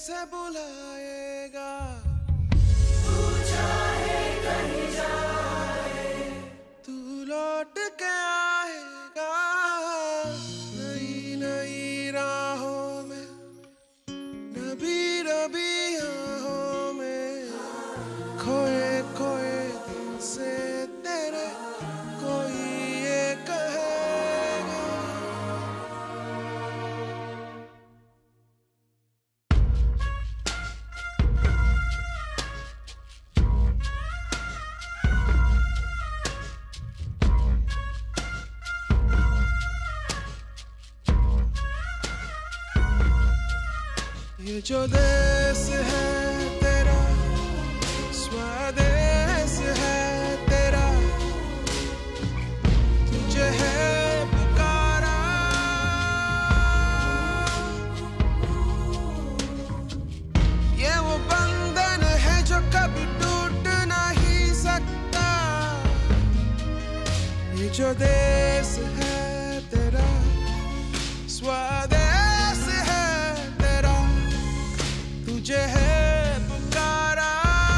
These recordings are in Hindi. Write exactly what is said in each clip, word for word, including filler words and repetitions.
कैसे बुलाएगा। तू चाहे कहीं जाए, तू लौट के आएगा। नई नई राहों में, नबी नबी आहों में, खोए खोए दिल से तेरे कोई ये कहेगा। ये जो देश है तेरा, स्वदेश है तेरा, तुझे है पुकारा। ये वो बंधन है जो कभी टूट नहीं सकता। ये जो देश है तेरा, स्वदेश है तेरा, तुझे है पुकारा।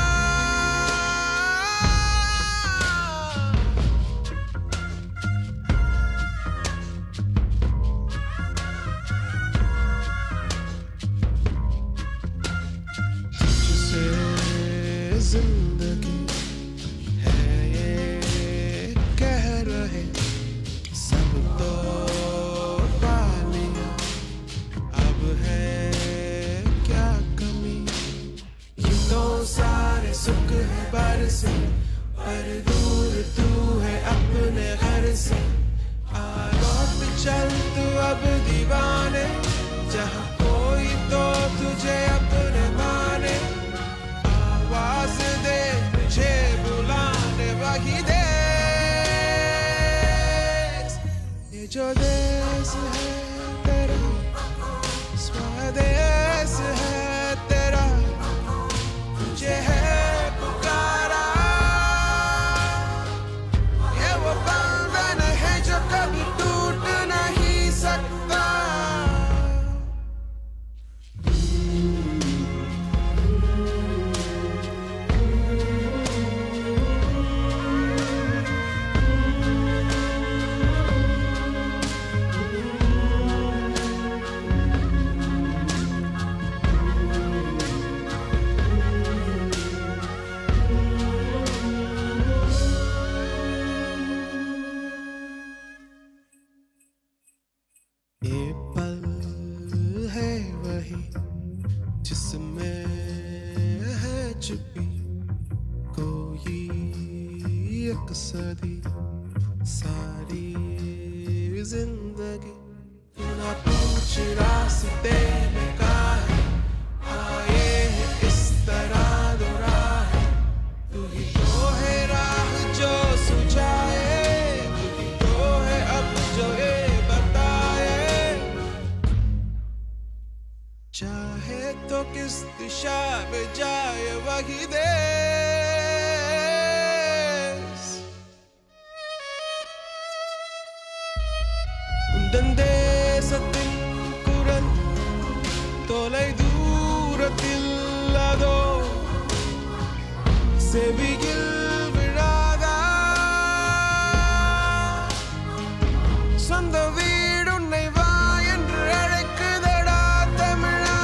तुझसे जिंदगी है ये कह रहे सब, तो पा लिया अब है क्या कमी। ये तो सारे सुख है बरसे, पर दूर तू है अपने घर से। आ लौट चल तू अब दीवाने, जहाँ कोई तो तुझे अपने माने। आवाज दे तुझे बुलाने वही देश। ये जो देश है तेरा, स्वदेश है तेरा, तुझे है पुकारा। ये वो बंधन है जो कभी टूट नहीं सकता। ये पल है वही जिसमें है छुपी कोई एक सदी। सारी जिंदगी तू ना पूछ रास्ते में कहाँ है, आए हैं इस तरह दो राह। तू ही तो है राह जो सुझाए, तू ही तो है अब जो ये चाहे तो किस दिशा में जाए वही देश। ದಂದೇಸತಿನ್ ಕುರನ್ ತೊಲೈ ದೂರತಿಲ್ಲದೋ செவியில் விழாதா சொந்த வீடு உன்னை வா என்று அழைக்குதடா தமிழா.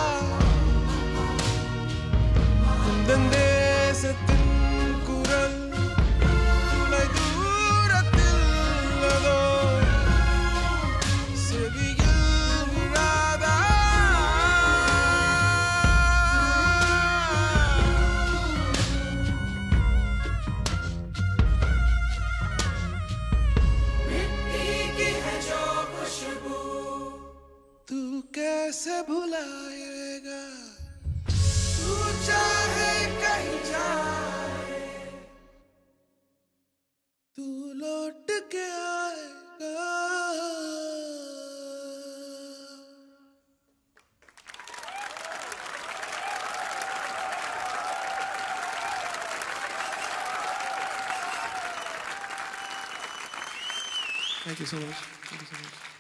குந்தன் தேசத்தின் குரல் துளை தூரத்தில்லதோ செவியில் விழாதா. तू कैसे भुलाएगा, तू चाहे कहीं जाए, तू लौट के आएगा. Thank you so much. Thank you so much.